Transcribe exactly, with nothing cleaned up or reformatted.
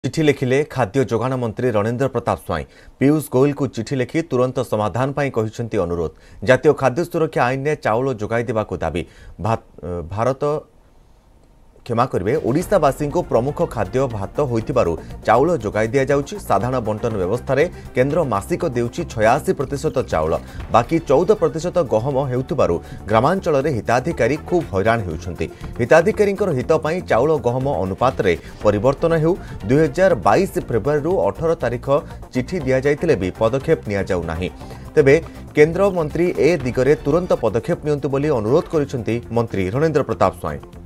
चिठी लिखिले खाद्य जोगाण मंत्री रणेंद्र प्रताप स्वाई पीयूष गोयल को चिठी लिखि तुरंत समाधान पाई कहिसेंती अनुरोध। जातीय खाद्य सुरक्षा आईन ने चाउल जोगाई देबाको दाबी। भारत क्षमा करेंगे ओडिशावासी को प्रमुख खाद्य भात होइथिबारु चाउल जोगाई दिया जाउछि। साधारण बंटन व्यवस्था रे केंद्र मासिक देउछि छियासी प्रतिशत चाउल, बाकी चौदह प्रतिशत गहम हेउथिबारु ग्रामांचल रे हिताधिकारी खूब हैरान हेउछन्ति। हिताधिकारी हित पई चाउल गहम अनुपात रे परिवर्तन हेउ। दुई हजार बाईस फेब्रुआरी अठारह तारिख चिठी दिया जाइतिले भी पदक्षेप निया जाउ नाही। तेबे केंद्र मंत्री ए दिगरे तुरंत पदक्षेप नियंतु बोली अनुरोध करिसेंती मंत्री रणेंद्र प्रताप स्वाई।